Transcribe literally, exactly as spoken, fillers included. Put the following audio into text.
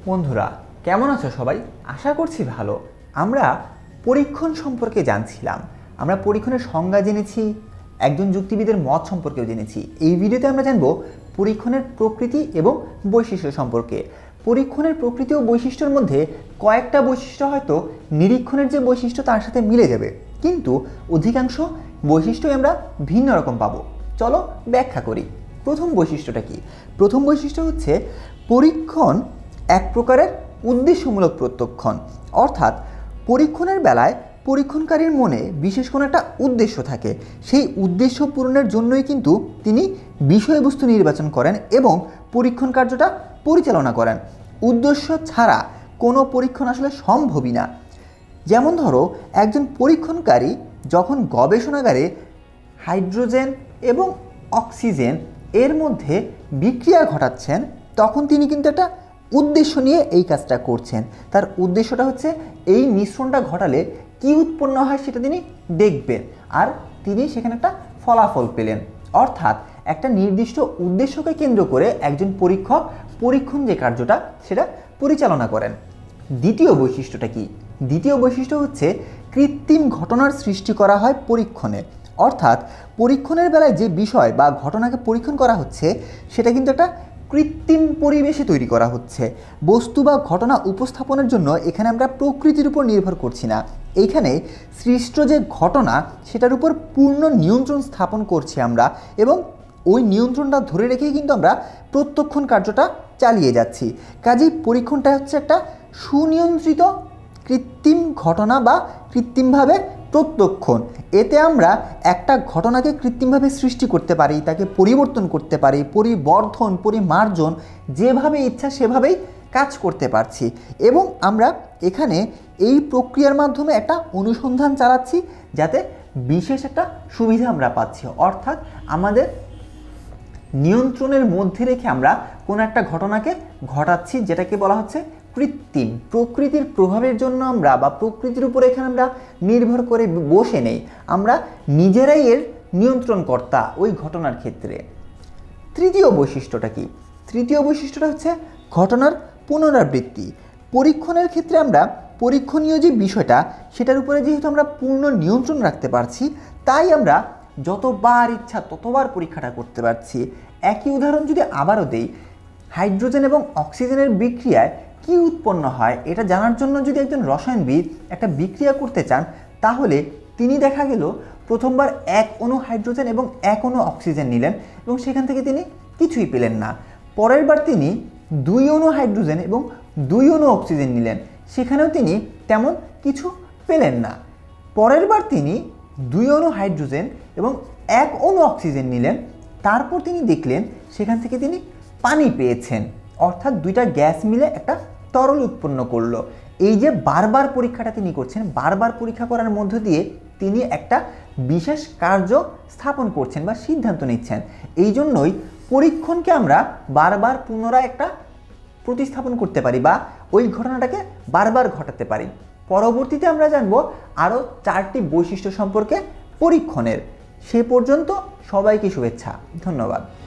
বন্ধুরা কেমন আছো সবাই? আশা করছি ভালো। আমরা পরীক্ষণ সম্পর্কে জানছিলাম, আমরা পরীক্ষণের সংজ্ঞা জেনেছি, একজন যুক্তিবিদের মত সম্পর্কেও জেনেছি। এই ভিডিওতে আমরা জানব পরীক্ষণের প্রকৃতি এবং বৈশিষ্ট্য সম্পর্কে। পরীক্ষণের প্রকৃতি ও বৈশিষ্ট্যের মধ্যে কয়েকটা বৈশিষ্ট্য হয়তো নিরীক্ষণের যে বৈশিষ্ট্য তার সাথে মিলে যাবে, কিন্তু অধিকাংশ বৈশিষ্ট্যই আমরা ভিন্ন রকম পাবো। চলো ব্যাখ্যা করি। প্রথম বৈশিষ্ট্যটা কি? প্রথম বৈশিষ্ট্য হচ্ছে পরীক্ষণ এক প্রকারের উদ্দেশ্যমূলক প্রত্যক্ষণ, অর্থাৎ পরীক্ষণের বেলায় পরীক্ষণকারীর মনে বিশেষ কোনো একটা উদ্দেশ্য থাকে। সেই উদ্দেশ্য পূরণের জন্যই কিন্তু তিনি বিষয়বস্তু নির্বাচন করেন এবং পরীক্ষণ কার্যটা পরিচালনা করেন। উদ্দেশ্য ছাড়া কোনো পরীক্ষণ আসলে সম্ভবই না। যেমন ধরো, একজন পরীক্ষণকারী যখন গবেষণাগারে হাইড্রোজেন এবং অক্সিজেন এর মধ্যে বিক্রিয়া ঘটাচ্ছেন, তখন তিনি কিন্তু একটা উদ্দেশ্য নিয়ে এই কাজটা করছেন। তার উদ্দেশ্যটা হচ্ছে এই মিশ্রণটা ঘটালে কি উৎপন্ন হয় সেটা তিনি দেখবেন, আর তিনি সেখানে একটা ফলাফল পেলেন। অর্থাৎ একটা নির্দিষ্ট উদ্দেশ্যকে কেন্দ্র করে একজন পরীক্ষক পরীক্ষণ যে কার্যটা সেটা পরিচালনা করেন। দ্বিতীয় বৈশিষ্ট্যটা কি? দ্বিতীয় বৈশিষ্ট্য হচ্ছে কৃত্রিম ঘটনার সৃষ্টি করা হয় পরীক্ষণে। অর্থাৎ পরীক্ষণের বেলায় যে বিষয় বা ঘটনাকে পরীক্ষণ করা হচ্ছে সেটা কিন্তু একটা কৃত্রিম পরিবেশে তৈরি করা হচ্ছে। বস্তু বা ঘটনা উপস্থাপনের জন্য এখানে আমরা প্রকৃতির উপর নির্ভর করছি না। এইখানে সৃষ্ট যে ঘটনা সেটার উপর পূর্ণ নিয়ন্ত্রণ স্থাপন করছি আমরা, এবং ওই নিয়ন্ত্রণটা ধরে রেখেই কিন্তু আমরা প্রত্যক্ষণ কার্যটা চালিয়ে যাচ্ছি। কাজেই পরীক্ষণটা হচ্ছে একটা সুনিয়ন্ত্রিত কৃত্রিম ঘটনা বা কৃত্রিমভাবে প্রত্যক্ষণ। এতে আমরা একটা ঘটনাকে কৃত্রিমভাবে সৃষ্টি করতে পারি, তাকে পরিবর্তন করতে পারি, পরিবর্ধন পরিমার্জন যেভাবে ইচ্ছা সেভাবেই কাজ করতে পারছি। এবং আমরা এখানে এই প্রক্রিয়ার মাধ্যমে একটা অনুসন্ধান চালাচ্ছি যাতে বিশেষ একটা সুবিধা আমরা পাচ্ছি। অর্থাৎ আমাদের নিয়ন্ত্রণের মধ্যে রেখে আমরা কোনো একটা ঘটনাকে ঘটাচ্ছি, যেটাকে বলা হচ্ছে কৃত্রিম। প্রকৃতির প্রভাবের জন্য আমরা বা প্রকৃতির উপর এখানে আমরা নির্ভর করে বসে নেই, আমরা নিজেরাই এর নিয়ন্ত্রণকর্তা ওই ঘটনার ক্ষেত্রে। তৃতীয় বৈশিষ্ট্যটা কি? তৃতীয় বৈশিষ্ট্যটা হচ্ছে ঘটনার পুনরাবৃত্তি। পরীক্ষণের ক্ষেত্রে আমরা পরীক্ষণীয় যে বিষয়টা সেটার উপরে যেহেতু আমরা পূর্ণ নিয়ন্ত্রণ রাখতে পারছি, তাই আমরা যতবার ইচ্ছা ততবার পরীক্ষাটা করতে পারছি। একই উদাহরণ যদি আবারও দেই, হাইড্রোজেন এবং অক্সিজেনের বিক্রিয়ায় কি উৎপন্ন হয় এটা জানার জন্য যদি একজন রসায়নবিদ একটা বিক্রিয়া করতে চান, তাহলে তিনি দেখা গেল প্রথমবার এক অণু হাইড্রোজেন এবং এক অণু অক্সিজেন নিলেন এবং সেখান থেকে তিনি কিছুই পেলেন না। পরের বার তিনি দুই অণু হাইড্রোজেন এবং দুই অণু অক্সিজেন নিলেন, সেখানেও তিনি তেমন কিছু পেলেন না। পরের বার তিনি দুই অণু হাইড্রোজেন এবং এক অণু অক্সিজেন নিলেন, তারপর তিনি দেখলেন সেখান থেকে তিনি পানি পেয়েছেন। অর্থাৎ দুইটা গ্যাস মিলে একটা তরল উৎপন্ন করলো। এই যে বারবার পরীক্ষাটা তিনি করছেন, বারবার পরীক্ষা করার মধ্য দিয়ে তিনি একটা বিশেষ কার্য স্থাপন করছেন বা সিদ্ধান্ত নিচ্ছেন। এই জন্যই পরীক্ষণকে আমরা বারবার পুনরায় একটা প্রতিস্থাপন করতে পারি বা ওই ঘটনাটাকে বারবার ঘটাতে পারি। পরবর্তীতে আমরা জানবো আরও চারটি বৈশিষ্ট্য সম্পর্কে পরীক্ষণের। সে পর্যন্ত সবাইকে শুভেচ্ছা, ধন্যবাদ।